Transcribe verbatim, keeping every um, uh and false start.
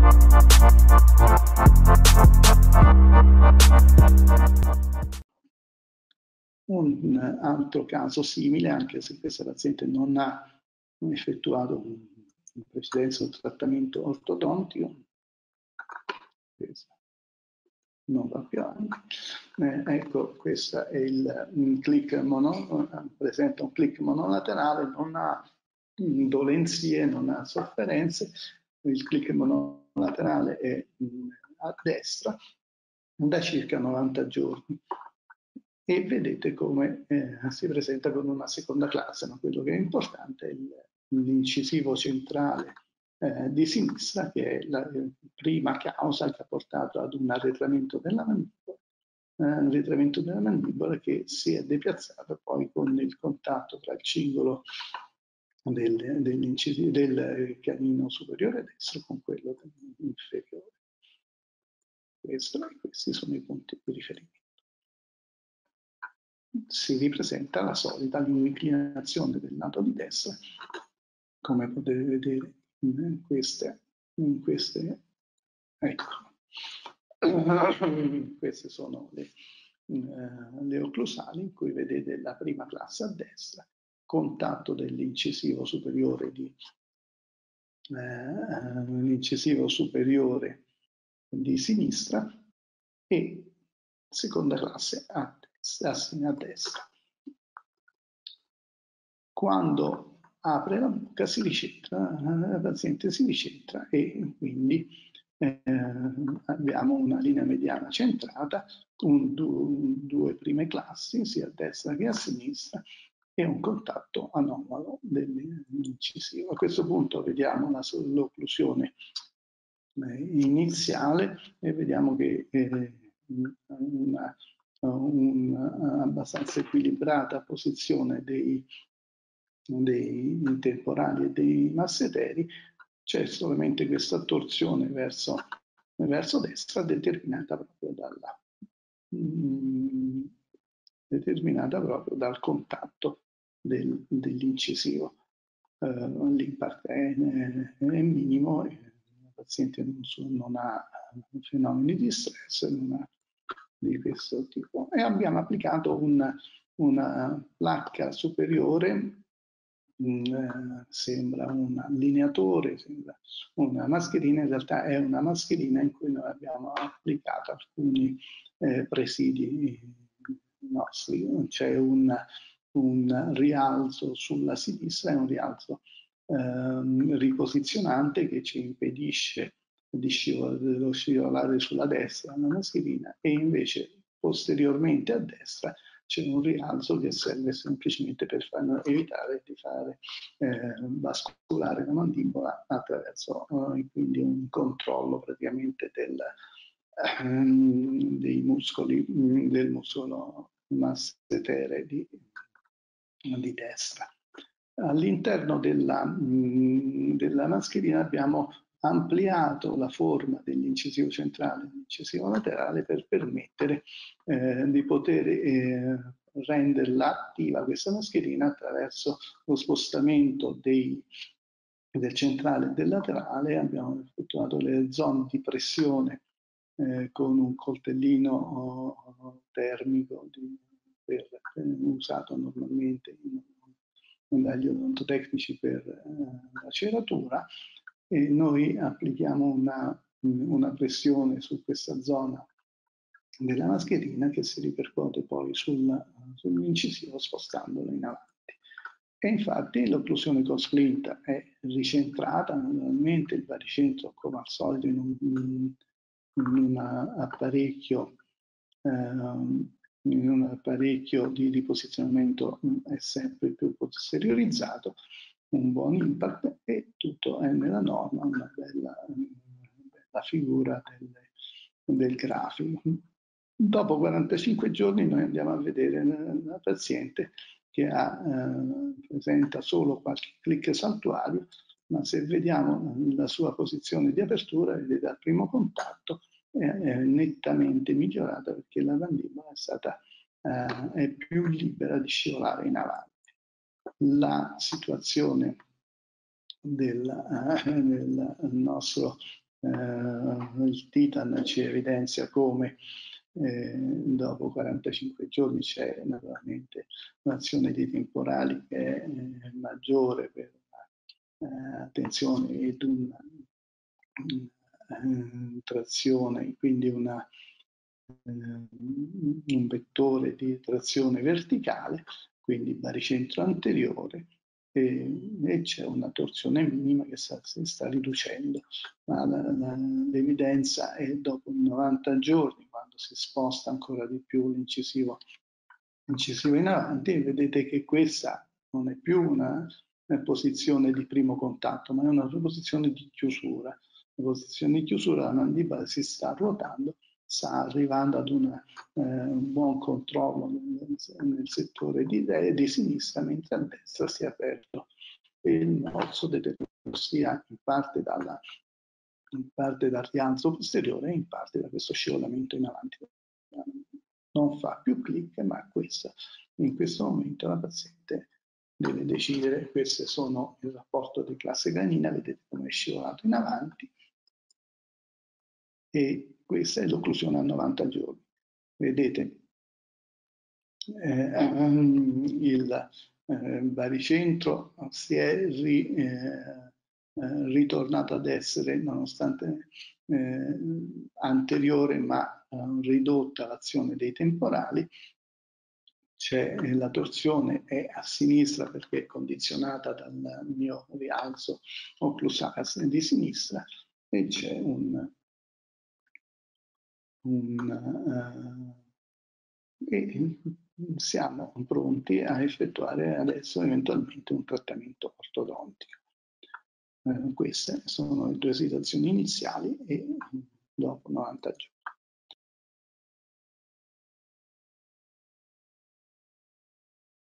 Un altro caso simile, anche se questa paziente non ha effettuato in precedenza un trattamento ortodontico, non va più avanti. Eh, ecco, questo è il, il click mono, presenta un click monolaterale, non ha dolenzie, non ha sofferenze. Il click monolaterale è mh, a destra da circa novanta giorni. E vedete come eh, si presenta con una seconda classe, ma quello che è importante è l'incisivo centrale eh, di sinistra, che è la eh, prima causa che ha portato ad un arretramento della mandibola, eh, un arretramento della mandibola che si è depiazzato poi con il contatto tra il cingolo del, del canino superiore destro con quello inferiore. Questo, questi sono i punti di riferimento. Si ripresenta la solita inclinazione del lato di destra, come potete vedere in queste, in queste ecco. Queste sono le, eh, le occlusali in cui vedete la prima classe a destra, contatto dell'incisivo superiore di eh, l'incisivo superiore di sinistra e seconda classe a a destra. Quando apre la bocca si ricentra, la paziente si ricentra e quindi eh, abbiamo una linea mediana centrata, un, due, due prime classi sia a destra che a sinistra e un contatto anomalo dell'incisivo. A questo punto vediamo l'occlusione eh, iniziale e vediamo che eh, una un'abbastanza equilibrata posizione dei, dei temporali e dei masseteri, c'è solamente questa torsione verso, verso destra determinata proprio dalla mh, determinata proprio dal contatto del, dell'incisivo. Uh, l'impact è, è minimo, il paziente non, non ha fenomeni di stress, non ha di questo tipo e abbiamo applicato un, una placca superiore, mh, sembra un allineatore, sembra una mascherina, in realtà è una mascherina in cui noi abbiamo applicato alcuni eh, presidi nostri. C'è un, un rialzo sulla sinistra e un rialzo eh, riposizionante che ci impedisce di scivolare, scivolare sulla destra una mascherina e invece posteriormente a destra c'è un rialzo che serve semplicemente per far, evitare di fare eh, basculare la mandibola attraverso eh, quindi un controllo praticamente del, ehm, dei muscoli, del muscolo massetere di, di destra. All'interno della, della mascherina abbiamo ampliato la forma dell'incisivo centrale e dell'incisivo laterale per permettere eh, di poter eh, renderla attiva questa mascherina attraverso lo spostamento dei, del centrale e del laterale. Abbiamo effettuato le zone di pressione eh, con un coltellino oh, termico di, per, eh, usato normalmente in dagli odontotecnici per eh, la ceratura e noi applichiamo una, una pressione su questa zona della mascherina che si ripercuote poi sul, sull'incisivo spostandola in avanti. E infatti l'occlusione con splint è ricentrata, normalmente il baricentro come al solito in un, in un apparecchio ehm, in un apparecchio di riposizionamento è sempre più posteriorizzato, un buon impact e tutto è nella norma, una bella, bella figura del, del grafico. Dopo quarantacinque giorni noi andiamo a vedere la, la paziente che ha, eh, presenta solo qualche click saltuario, ma se vediamo la sua posizione di apertura, vedete al primo contatto, è, è nettamente migliorata perché la mandibola è stata eh, è più libera di scivolare in avanti. La situazione del, eh, del nostro eh, il Titan ci evidenzia come eh, dopo quarantacinque giorni c'è naturalmente un'azione dei temporali che è eh, maggiore per una eh, attenzione ed una, una trazione, quindi una, eh, un vettore di trazione verticale, quindi baricentro anteriore, e, e c'è una torsione minima che sta, si sta riducendo, ma l'evidenza è dopo novanta giorni, quando si sposta ancora di più l'incisivo incisivo in avanti, vedete che questa non è più una, una posizione di primo contatto, ma è una posizione di chiusura. La posizione di chiusura, la mandibola si sta ruotando, sta arrivando ad una, eh, un buon controllo nel, nel settore di, di sinistra, mentre a destra si è aperto il morso determinato sia in parte, dalla, in parte dal rialzo posteriore e in parte da questo scivolamento in avanti. Non fa più clic, ma questo, in questo momento la paziente deve decidere. Queste sono il rapporto di classe canina, vedete come è scivolato in avanti, e questa è l'occlusione a novanta giorni. Vedete eh, il eh, baricentro si è ri, eh, eh, ritornato ad essere, nonostante eh, anteriore, ma eh, ridotta l'azione dei temporali. C'è la torsione è a sinistra perché è condizionata dal mio rialzo occlusale di sinistra, e c'è un, un uh, e siamo pronti a effettuare adesso eventualmente un trattamento ortodontico. Eh, queste sono le due situazioni iniziali e dopo novanta giorni.